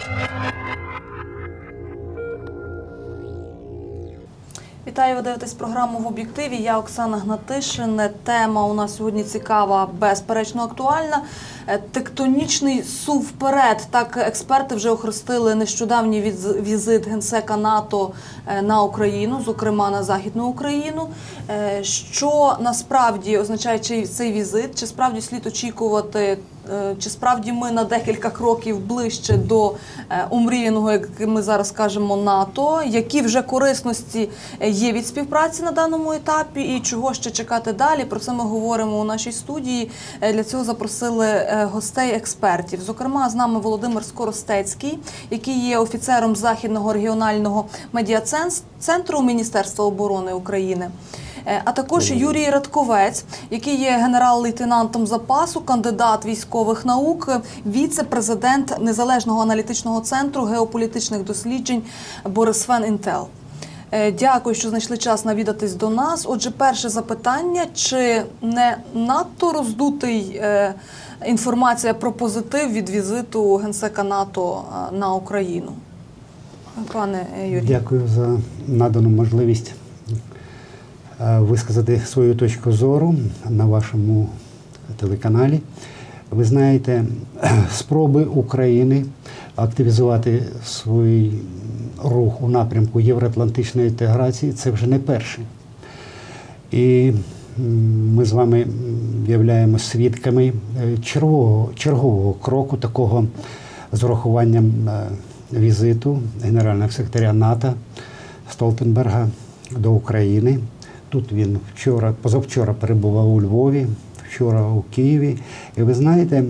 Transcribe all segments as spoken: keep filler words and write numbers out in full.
Вітаю, ви дивитесь програму «В об'єктиві». Я Оксана Гнатишин. Тема у нас сьогодні цікава, безперечно актуальна. Тектонічний сув вперед. Так експерти вже охрестили нещодавній візит генсека НАТО на Україну, зокрема на Західну Україну. Що насправді означає цей візит? Чи справді слід очікувати, чи справді ми на декілька кроків ближче до омріяного, як ми зараз кажемо, НАТО? Які вже корисності є від співпраці на даному етапі і чого ще чекати далі? Про це ми говоримо у нашій студії. Для цього запросили гостей-експертів. Зокрема, з нами Володимир Скоростецький, який є офіцером Західного регіонального медіа-центру Міністерства оборони України. А також Юрій Радковець, який є генерал-лейтенантом запасу, кандидат військових наук, віце-президент Незалежного аналітичного центру геополітичних досліджень Борисфен Інтел. Дякую, що знайшли час навідатись до нас. Отже, перше запитання, чи не надто роздутий е, інформація про позитив від візиту генсека НАТО на Україну? Пане Юрій. Дякую за надану можливість висказати свою точку зору на вашому телеканалі. Ви знаєте, спроби України активізувати свій рух у напрямку євроатлантичної інтеграції – це вже не перший. І ми з вами являємося свідками чергового, чергового кроку, такого з урахуванням візиту генерального секретаря НАТО Столтенберга до України. Тут він вчора, позавчора перебував у Львові, вчора у Києві. І ви знаєте,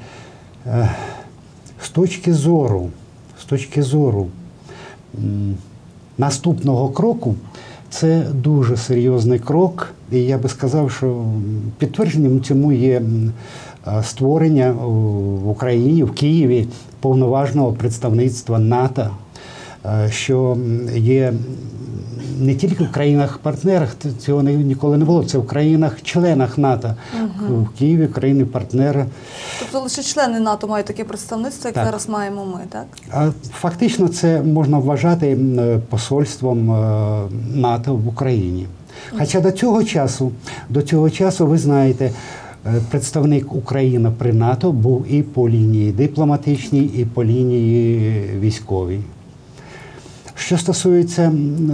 з точки зору, з точки зору наступного кроку, це дуже серйозний крок. І я би сказав, що підтвердженням цьому є створення в Україні, в Києві, повноважного представництва НАТО, що є не тільки в країнах-партнерах, цього ніколи не було, це в країнах-членах НАТО. Угу. В Києві країни-партнери. Тобто лише члени НАТО мають таке представництво, як так. зараз маємо ми, так? А фактично це можна вважати посольством НАТО в Україні. Хоча до цього часу, до цього часу, ви знаєте, представник України при НАТО був і по лінії дипломатичній, і по лінії військовій. Що стосується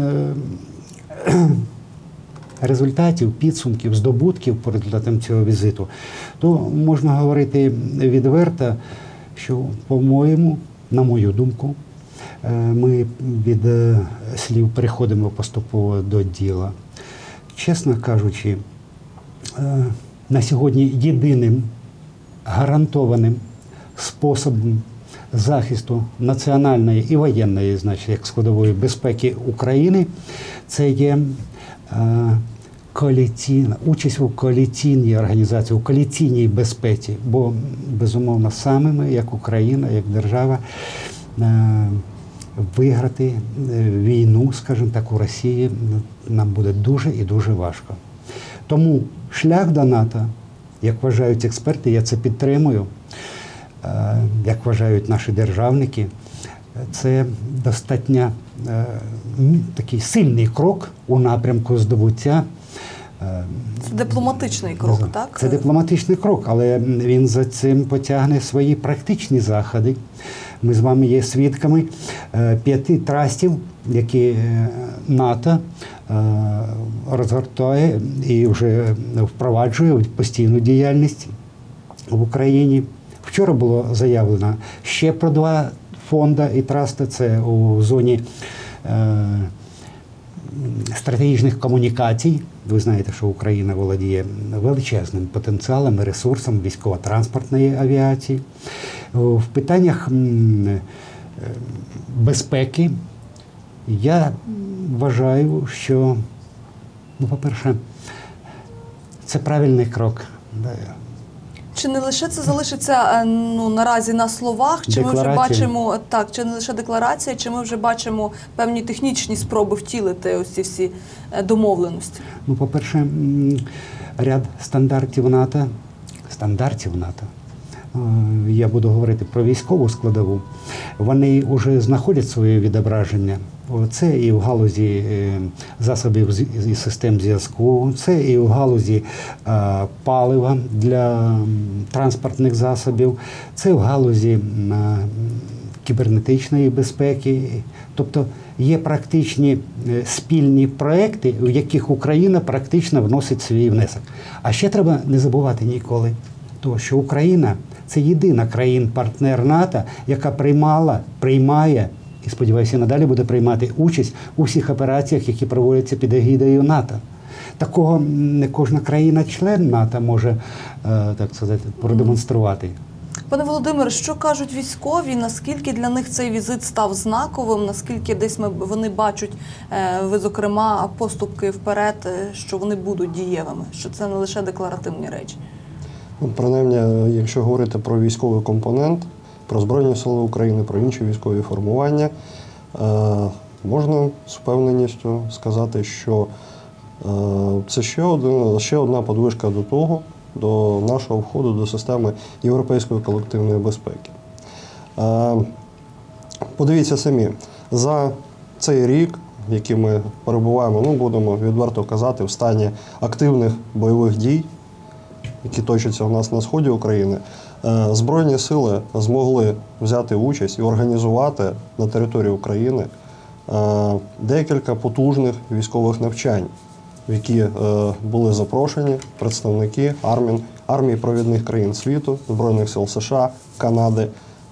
результатів, підсумків, здобутків по результатам цього візиту, то можна говорити відверто, що, по-моєму, на мою думку, ми від слів переходимо поступово до діла. Чесно кажучи, на сьогодні єдиним гарантованим способом захисту національної і воєнної, значить, як складової безпеки України, це є е, коаліційна, участь у коаліційній організації, у коаліційній безпеці, бо, безумовно, саме ми, як Україна, як держава, е, виграти війну, скажімо так, у Росії нам буде дуже і дуже важко. Тому шлях до НАТО, як вважають експерти, я це підтримую, як вважають наші державники, це достатньо такий сильний крок у напрямку здобуття. Це дипломатичний крок, так? Це дипломатичний крок, але він за цим потягне свої практичні заходи. Ми з вами є свідками п'яти трастів, які НАТО розгортає і вже впроваджує постійну діяльність в Україні. Вчора було заявлено ще про два фонди і трасти. Це у зоні е, стратегічних комунікацій. Ви знаєте, що Україна володіє величезним потенціалом і ресурсом військово-транспортної авіації. В питаннях безпеки я вважаю, що, ну, по-перше, це правильний крок. Чи не лише це залишиться, ну, наразі на словах, чи ми вже бачимо, так, чи не лише декларація, чи ми вже бачимо певні технічні спроби втілити ось ці всі домовленості? Ну, по-перше, ряд стандартів НАТО, стандартів НАТО я буду говорити про військову складову, вони вже знаходять своє відображення. Це і в галузі засобів і систем зв'язку, це і в галузі палива для транспортних засобів, це в галузі кібернетичної безпеки. Тобто є практичні спільні проекти, в яких Україна практично вносить свій внесок. А ще треба не забувати ніколи, того, що Україна – це єдина країна-партнер НАТО, яка приймала, приймає і, сподіваюся, надалі буде приймати участь у всіх операціях, які проводяться під егідою НАТО. Такого не кожна країна-член НАТО може, так сказати, продемонструвати. Пане Володимире, що кажуть військові, наскільки для них цей візит став знаковим, наскільки десь ми, вони бачать, ви, зокрема, поступки вперед, що вони будуть дієвими, що це не лише декларативні речі? Принаймні, якщо говорити про військовий компонент, про Збройні Сили України, про інші військові формування, можна з впевненістю сказати, що це ще, один, ще одна подвижка до того, до нашого входу до системи європейської колективної безпеки. Подивіться самі, за цей рік, в який ми перебуваємо, ну, будемо відверто казати, в стані активних бойових дій, які точаться у нас на сході України, Збройні сили змогли взяти участь і організувати на території України декілька потужних військових навчань, в які були запрошені представники армій, армій провідних країн світу, Збройних сил США, Канади,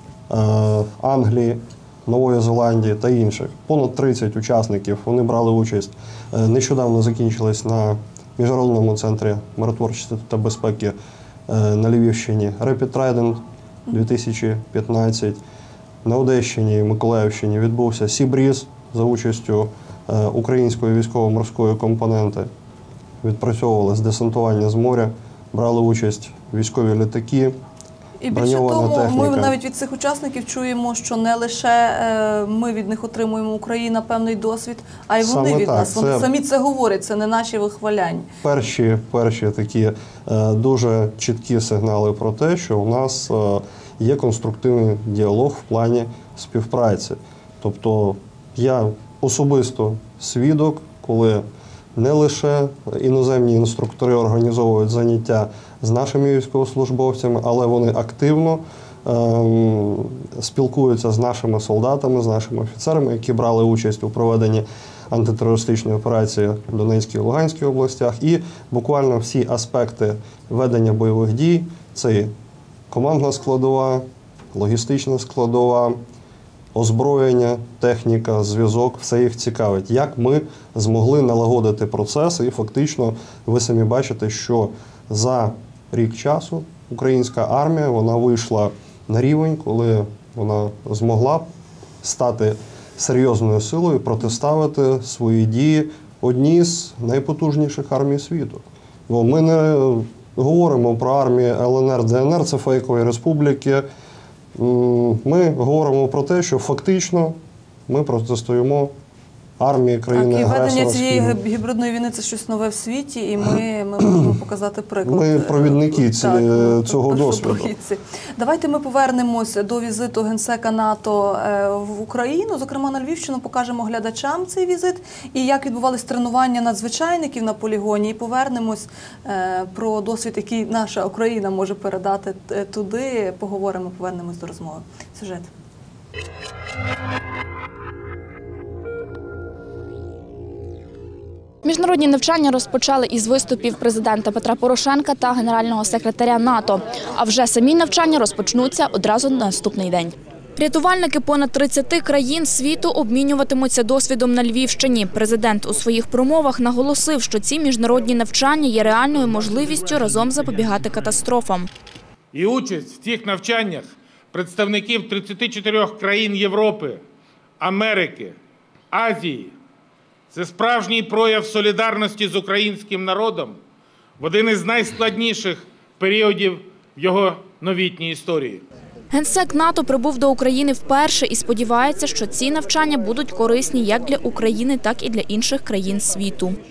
Англії, Нової Зеландії та інших. Понад тридцять учасників, вони брали участь. Нещодавно закінчились на Міжнародному центрі миротворчості та безпеки на Львівщині Rapid Trident дві тисячі п'ятнадцять. На Одещині і Миколаївщині відбувся Сі-Бріз за участю української військово-морської компоненти. Відпрацьовувалось десантування з моря, брали участь військові літаки, і більше того, техніка. Ми навіть від цих учасників чуємо, що не лише ми від них отримуємо, Україна, певний досвід, а й вони Саме від так. нас. Вони це самі це говорять, це не наші вихваляння. Перші, перші такі е, дуже чіткі сигнали про те, що у нас е, є конструктивний діалог в плані співпраці. Тобто я особисто свідок, коли не лише іноземні інструктори організовують заняття з нашими військовослужбовцями, але вони активно ем, спілкуються з нашими солдатами, з нашими офіцерами, які брали участь у проведенні антитерористичної операції в Донецькій і Луганській областях. І буквально всі аспекти ведення бойових дій – це і командна складова, логістична складова, озброєння, техніка, зв'язок – все їх цікавить. Як ми змогли налагодити процес, і фактично ви самі бачите, що за рік часу українська армія, вона вийшла на рівень, коли вона змогла стати серйозною силою, протиставити свої дії одній з найпотужніших армій світу. Бо ми не говоримо про армії Л Н Р, Д Н Р, це фейкові республіки. Ми говоримо про те, що фактично ми протистоїмо армії країни-агресора. Так, і ведення цієї гібридної війни – це щось нове в світі, і ми, ми можемо показати приклад. Ми провідники ці, так, цього досвіду. Давайте ми повернемось до візиту Генсека НАТО в Україну, зокрема на Львівщину, покажемо глядачам цей візит і як відбувались тренування надзвичайників на полігоні, і повернемось про досвід, який наша Україна може передати туди, поговоримо, повернемось до розмови. Сюжет. Міжнародні навчання розпочали із виступів президента Петра Порошенка та генерального секретаря НАТО. А вже самі навчання розпочнуться одразу на наступний день. Рятувальники понад тридцяти країн світу обмінюватимуться досвідом на Львівщині. Президент у своїх промовах наголосив, що ці міжнародні навчання є реальною можливістю разом запобігати катастрофам. І участь в цих навчаннях представників тридцяти чотирьох країн Європи, Америки, Азії – це справжній прояв солідарності з українським народом в один із найскладніших періодів в його новітній історії. Генсек НАТО прибув до України вперше і сподівається, що ці навчання будуть корисні як для України, так і для інших країн світу.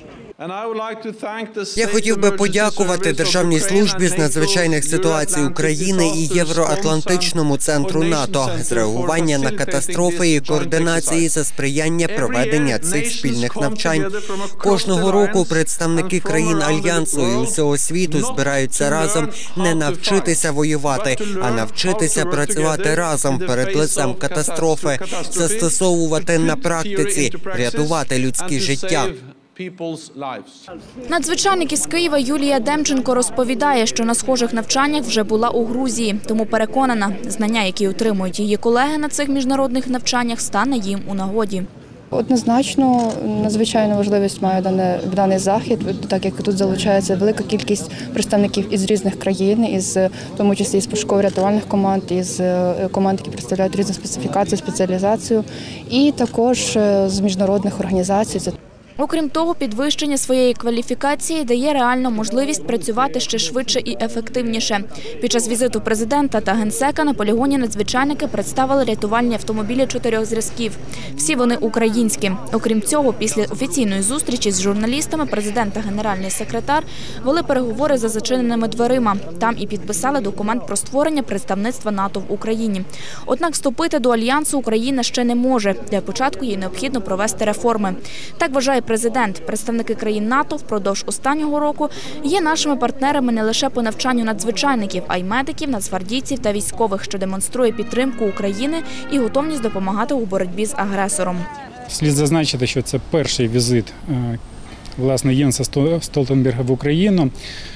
Я хотів би подякувати Державній службі з надзвичайних ситуацій України і Євроатлантичному центру НАТО з реагування на катастрофи і координації за сприяння проведення цих спільних навчань. Кожного року представники країн Альянсу і усього світу збираються разом не навчитися воювати, а навчитися працювати разом перед лицем катастрофи, застосовувати на практиці, рятувати людські життя. Надзвичайник із Києва Юлія Демченко розповідає, що на схожих навчаннях вже була у Грузії. Тому переконана, знання, які отримують її колеги на цих міжнародних навчаннях, стане їм у нагоді. Однозначно, надзвичайну важливість має даний, даний захід, так як тут залучається велика кількість представників із різних країн, із, в тому числі із пошуково-рятувальних команд, із команд, які представляють різну специфікацію, спеціалізацію, і також з міжнародних організацій. Окрім того, підвищення своєї кваліфікації дає реальну можливість працювати ще швидше і ефективніше. Під час візиту президента та генсека на полігоні надзвичайники представили рятувальні автомобілі чотирьох зразків. Всі вони українські. Окрім цього, після офіційної зустрічі з журналістами президент та генеральний секретар вели переговори за зачиненими дверима. Там і підписали документ про створення представництва НАТО в Україні. Однак вступити до Альянсу Україна ще не може. Для початку їй необхідно провести реформи. Так вважає президент. Представники країн НАТО впродовж останнього року є нашими партнерами не лише по навчанню надзвичайників, а й медиків, нацгвардійців та військових, що демонструє підтримку України і готовність допомагати у боротьбі з агресором. Слід зазначити, що це перший візит власне Єнса Столтенберга в Україну,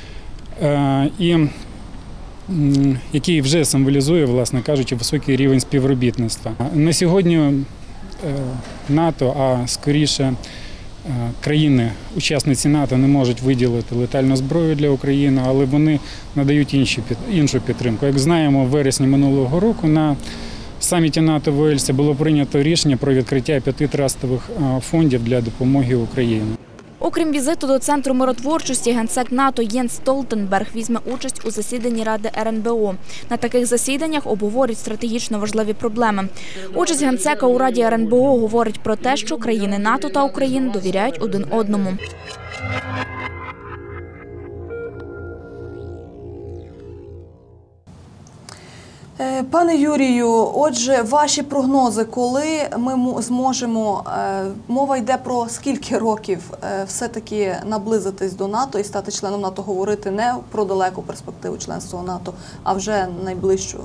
і який вже символізує, власне кажучи, високий рівень співробітництва. На сьогодні НАТО, а скоріше країни-учасниці НАТО не можуть виділити летальну зброю для України, але вони надають інші, іншу підтримку. Як знаємо, в вересні минулого року на саміті НАТО в Уельсі було прийнято рішення про відкриття п'яти трастових фондів для допомоги Україні. Окрім візиту до Центру миротворчості, генсек НАТО Єнс Столтенберг візьме участь у засіданні Ради ер ен бе о. На таких засіданнях обговорюють стратегічно важливі проблеми. Участь генсека у Раді ер ен бе о говорить про те, що країни НАТО та Україна довіряють один одному. Пане Юрію, отже, ваші прогнози, коли ми зможемо, мова йде про скільки років все-таки наблизитись до НАТО і стати членом НАТО, говорити не про далеку перспективу членства в НАТО, а вже найближчу?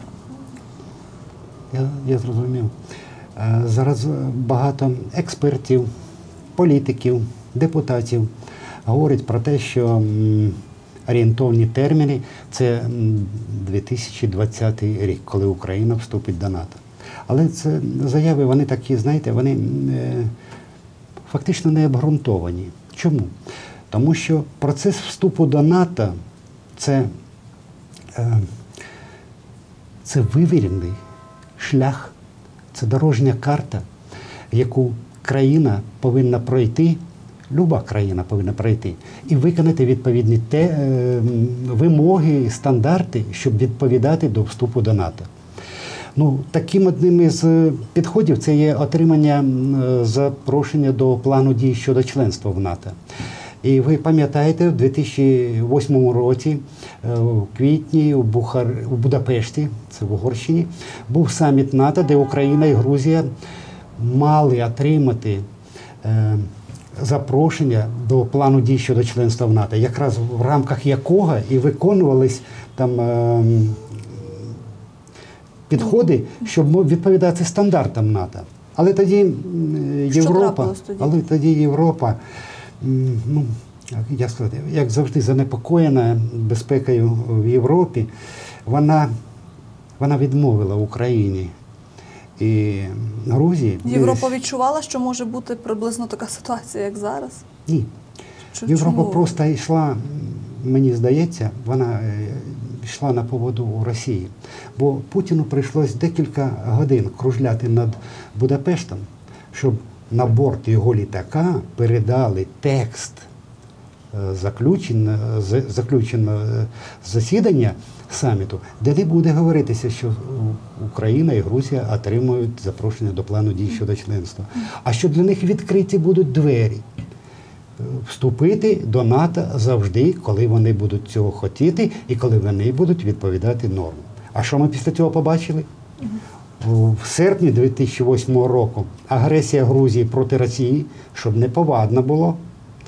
Я, я зрозумів. Зараз багато експертів, політиків, депутатів говорять про те, що орієнтовні терміни – це дві тисячі двадцятий рік, коли Україна вступить до НАТО. Але це заяви, вони такі, знаєте, вони е, фактично не обґрунтовані. Чому? Тому що процес вступу до НАТО – це, е, це вивірений шлях, це дорожня карта, яку країна повинна пройти, люба країна повинна пройти і виконати відповідні те, е, вимоги, стандарти, щоб відповідати до вступу до НАТО. Ну, таким одним із підходів це є отримання запрошення до плану дій щодо членства в НАТО. І ви пам'ятаєте, в дві тисячі восьмому році, в квітні у, Бухар... у Будапешті, це в Угорщині, був саміт НАТО, де Україна і Грузія мали отримати е, запрошення до плану дій щодо членства в НАТО, якраз в рамках якого і виконувались там е, підходи, щоб відповідати стандартам НАТО. Але тоді Європа, тоді? але тоді Європа, ну, як сказати, як завжди занепокоєна безпекою в Європі, вона, вона відмовила Україні і Грузії. Європа відчувала, що може бути приблизно така ситуація, як зараз? Ні. Ч- Європа чому? просто йшла, мені здається, вона йшла на поводу у Росії. Бо Путіну прийшлось декілька годин кружляти над Будапештом, щоб на борт його літака передали текст заключеного заключено засідання саміту, де не буде говоритися, що Україна і Грузія отримують запрошення до плану дій щодо членства. А що для них відкриті будуть двері вступити до НАТО завжди, коли вони будуть цього хотіти і коли вони будуть відповідати нормам. А що ми після цього побачили? В серпні дві тисячі восьмого року агресія Грузії проти Росії, щоб не повадно було.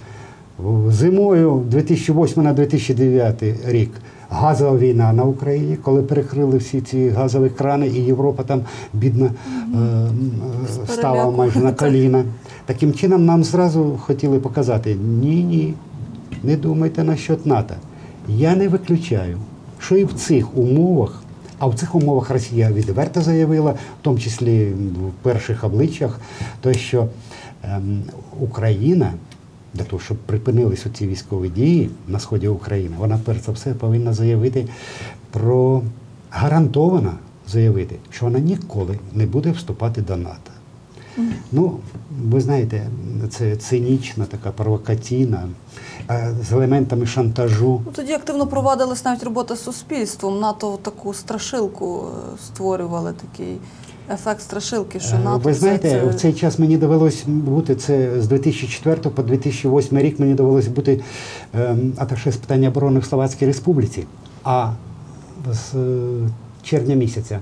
Зимою дві тисячі восьмий на дві тисячі дев'ятий рік газова війна на Україні, коли перекрили всі ці газові крани, і Європа там, бідна, е, стала майже на коліна. Таким чином нам зразу хотіли показати, ні-ні, не думайте насчет НАТО. Я не виключаю, що і в цих умовах, а в цих умовах Росія відверто заявила, в тому числі в перших обличчях, то що ем, Україна, для того, щоб припинились ці військові дії на сході України, вона перш за все повинна заявити про, гарантовано заявити, що вона ніколи не буде вступати до НАТО. Mm. Ну, ви знаєте, це цинічна, така провокаційна, з елементами шантажу. Ну, тоді активно проводилась навіть робота з суспільством. НАТО таку страшилку створювали, такий ефект страшилки, що НАТО... Ви знаєте, це... в цей час мені довелося бути, це з дві тисячі четвертого по дві тисячі восьмий рік мені довелося бути ем, аташе з питань оборони в Словацькій Республіці, а з е, червня місяця.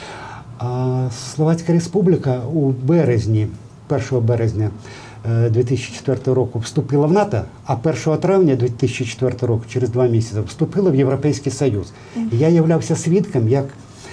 А Словацька Республіка у березні, першого березня дві тисячі четвертого року вступила в НАТО, а першого травня дві тисячі четвертого року, через два місяці, вступила в Європейський Союз. І я являвся свідком, як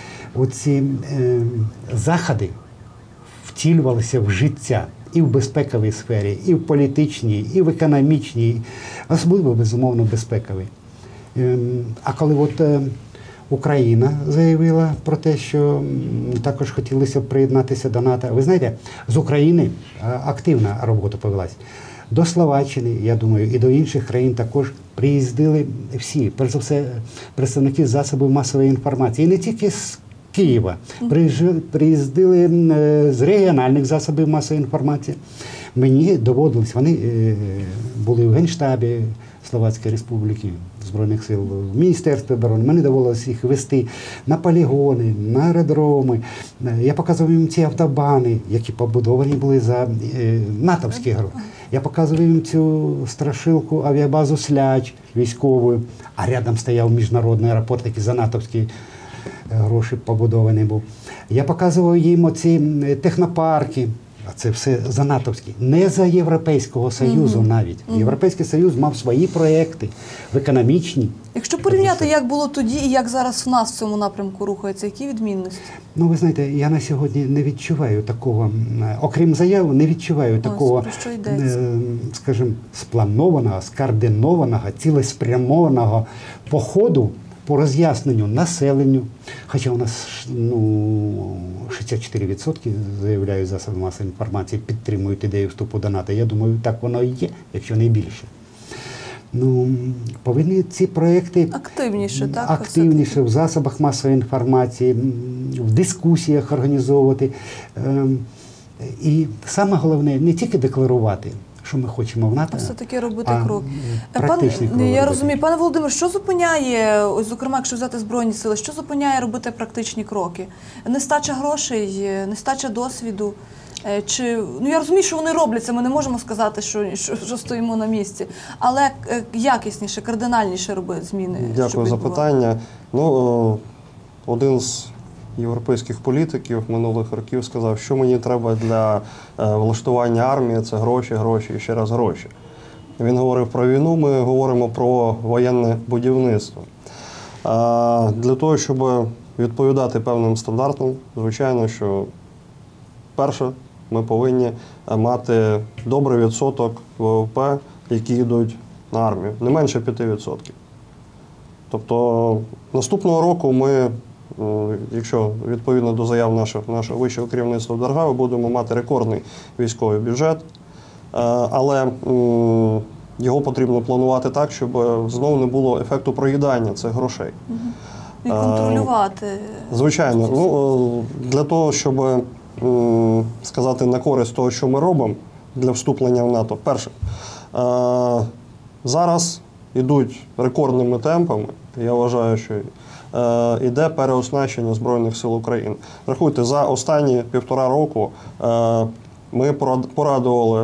оці е, заходи втілювалися в життя і в безпековій сфері, і в політичній, і в економічній, особливо, безумовно, безпековій. Е, а коли от е, Україна заявила про те, що також хотілося б приєднатися до НАТО, ви знаєте, з України активна робота повелась. До Словаччини, я думаю, і до інших країн також приїздили всі, перш за все, представники засобів масової інформації. І не тільки з Києва. Приїздили з регіональних засобів масової інформації. Мені доводилось, вони були в Генштабі Словацької Республіки, Збройних сил, в Міністерстві оборони. Мені доводилось їх вести на полігони, на аеродроми. Я показував їм ці автобани, які побудовані були за натовські гроші. Я показував їм цю страшилку авіабазу Сляч військовою, а рядом стояв міжнародний аеропорт, який за натовські гроші побудований був. Я показував їм оці технопарки, а це все за натовські, не за Європейського Союзу mm-hmm. навіть. Mm-hmm. Європейський Союз мав свої проєкти в економічній. Якщо порівняти, як було тоді і як зараз в нас в цьому напрямку рухається, які відмінності? Ну, ви знаєте, я на сьогодні не відчуваю такого, окрім заяв, не відчуваю Ось, такого, скажімо, спланованого, скоординованого, цілеспрямованого походу по роз'ясненню населенню, хоча у нас ну, шістдесят чотири відсотки, заявляють засоби масової інформації, підтримують ідею вступу до НАТО. Я думаю, так воно і є, якщо не більше. Ну, повинні ці проекти активніше, так, активніше в засобах масової інформації, в дискусіях організовувати. І саме головне, не тільки декларувати, що ми хочемо в НАТО, а все-таки робити а крок. Практичні Пан, кроки. Я розумію. Пане Володимир, що зупиняє, ось, зокрема, якщо взяти Збройні сили, що зупиняє робити практичні кроки? Нестача грошей, нестача досвіду? Чи, ну, я розумію, що вони робляться, ми не можемо сказати, що, що, що стоїмо на місці, але якісніше, кардинальніше робити зміни. Дякую за питання. Ну, один з європейських політиків минулих років сказав, що мені треба для влаштування армії – це гроші, гроші і ще раз гроші. Він говорив про війну, ми говоримо про воєнне будівництво. Для того, щоб відповідати певним стандартам, звичайно, що перше, ми повинні мати добрий відсоток ВВП, які йдуть на армію, не менше п'яти відсотків. Тобто наступного року ми, якщо відповідно до заяв нашого, нашого вищого керівництва держави, будемо мати рекордний військовий бюджет, але його потрібно планувати так, щоб знову не було ефекту проїдання цих грошей. І контролювати. Звичайно. Ну, для того, щоб сказати на користь того, що ми робимо для вступлення в НАТО. Перше, зараз йдуть рекордними темпами, я вважаю, що йде переоснащення Збройних сил України. Рахуйте, за останні півтора року ми порадували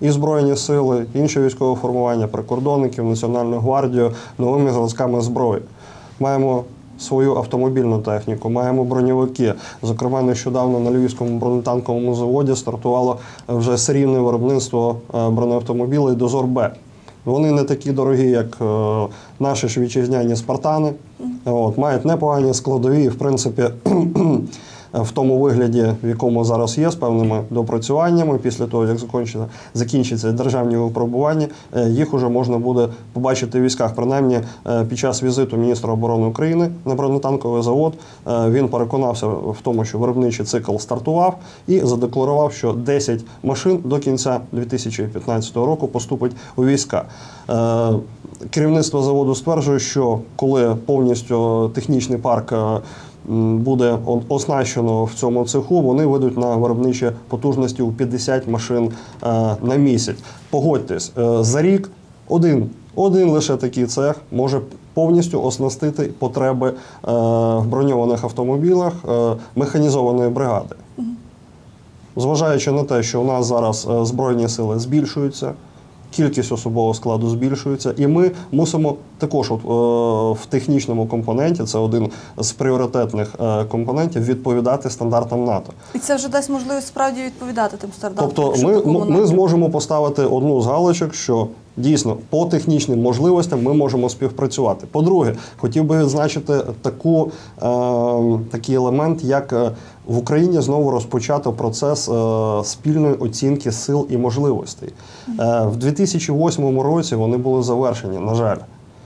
і Збройні сили, інші військові формування, прикордонників, Національну гвардію новими зразками зброї. Маємо свою автомобільну техніку, маємо броньовики. Зокрема, нещодавно на Львівському бронетанковому заводі стартувало вже серійне виробництво бронеавтомобілей «Дозор-Б». Вони не такі дорогі, як е, наші ж вітчизняні «Спартани». От, мають непогані складові, і, в принципі, в тому вигляді, в якому зараз є, з певними допрацюваннями, після того, як закінчиться, закінчиться державні випробування, їх уже можна буде побачити в військах. Принаймні, під час візиту міністра оборони України на бронетанковий завод він переконався в тому, що виробничий цикл стартував і задекларував, що десять машин до кінця дві тисячі п'ятнадцятого року поступить у війська. Керівництво заводу стверджує, що коли повністю технічний парк буде оснащено в цьому цеху, вони вийдуть на виробничі потужності у п'ятдесят машин на місяць. Погодьтесь, за рік один, один лише такий цех може повністю оснастити потреби в броньованих автомобілях механізованої бригади. Зважаючи на те, що у нас зараз Збройні сили збільшуються, кількість особового складу збільшується, і ми мусимо також от, е, в технічному компоненті, це один з пріоритетних е, компонентів, відповідати стандартам НАТО. І це вже дасть можливість справді відповідати тим стандартам? Тобто ми, ми зможемо поставити одну з галочок, що дійсно по технічним можливостям ми можемо співпрацювати. По-друге, хотів би відзначити таку, е, такий елемент, як в Україні знову розпочато процес е, спільної оцінки сил і можливостей. Е, в дві тисячі восьмому році вони були завершені, на жаль.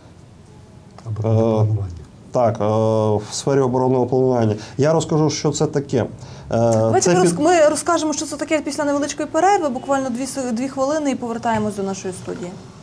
Е, так, е, в сфері оборонного планування. Я розкажу, що це таке. Давайте Це роз... під... ми розкажемо, що це таке після невеличкої перерви, буквально дві, дві хвилини, і повертаємось до нашої студії.